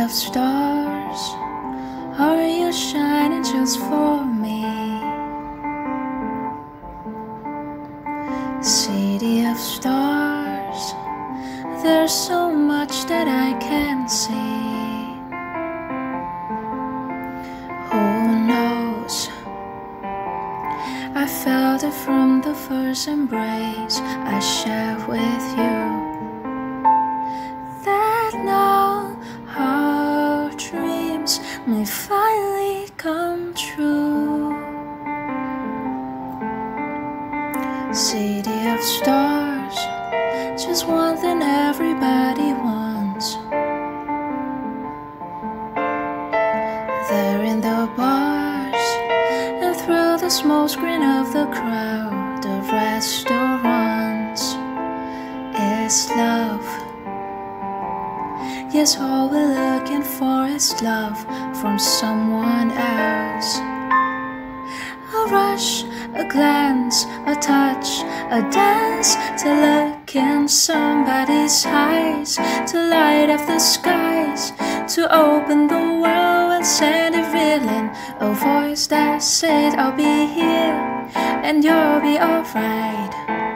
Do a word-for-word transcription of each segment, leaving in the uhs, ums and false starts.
of stars, are you shining just for me? City of stars, there's so much that I can't see. Who knows? I felt it from the first embrace I shared with you, that now our dreams may finally come true. City of stars, just one thing everybody wants. There in the bars and through the smokescreen of the crowd of restaurants is love. Yes, all we're looking for is love from someone else. A rush, a glance, a touch, a dance, to look in somebody's eyes, to light up the skies, to open the world and send it reeling. A voice that said I'll be here and you'll be alright.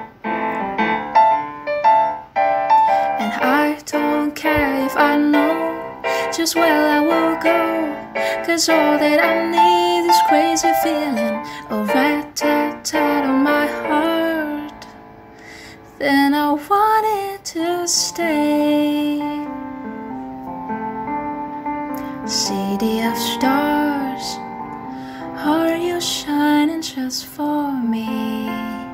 And I don't care if I know just where I will go, 'cause all that I need is crazy feeling, a rat-tat-tat on my heart. Then I want it to stay. City of stars, are you shining just for me?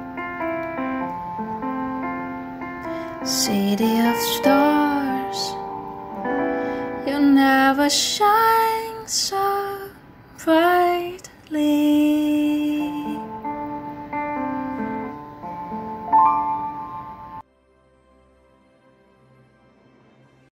City of stars, you never shine so brightly.